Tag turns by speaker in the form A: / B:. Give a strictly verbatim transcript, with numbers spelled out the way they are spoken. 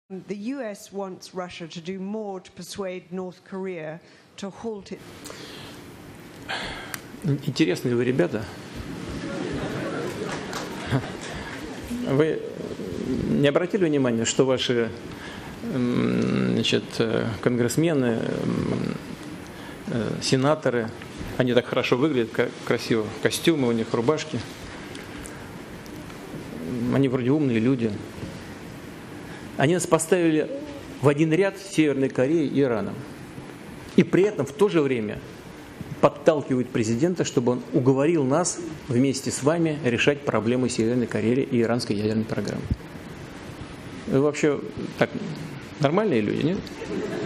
A: The U S wants Russia to do more to persuade North Korea to halt it.
B: Интересные вы ребята. Вы не обратили внимания, что ваши, значит, конгрессмены, сенаторы, они так хорошо выглядят, красиво, костюмы у них, рубашки. Они вроде умные люди. Они нас поставили в один ряд с Северной Кореей и Ираном. И при этом в то же время подталкивают президента, чтобы он уговорил нас вместе с вами решать проблемы Северной Кореи и иранской ядерной программы. Вы вообще так нормальные люди, нет?